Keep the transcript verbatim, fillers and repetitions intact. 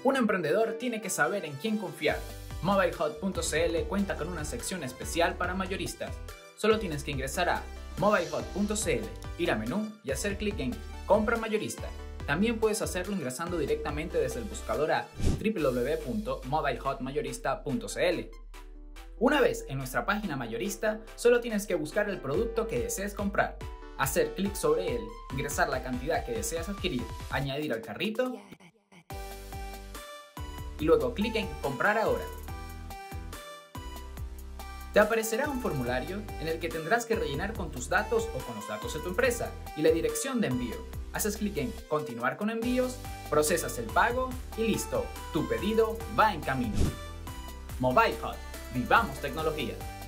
Un emprendedor tiene que saber en quién confiar. MobileHot punto cl cuenta con una sección especial para mayoristas. Solo tienes que ingresar a MobileHot punto cl, ir a menú y hacer clic en Compra mayorista. También puedes hacerlo ingresando directamente desde el buscador a w w w punto mobilehot mayorista punto cl. Una vez en nuestra página mayorista, solo tienes que buscar el producto que desees comprar, hacer clic sobre él, ingresar la cantidad que deseas adquirir, añadir al carrito y luego clic en Comprar ahora. Te aparecerá un formulario en el que tendrás que rellenar con tus datos o con los datos de tu empresa y la dirección de envío. Haces clic en Continuar con envíos, procesas el pago y listo, tu pedido va en camino. MobileHot, vivamos tecnología.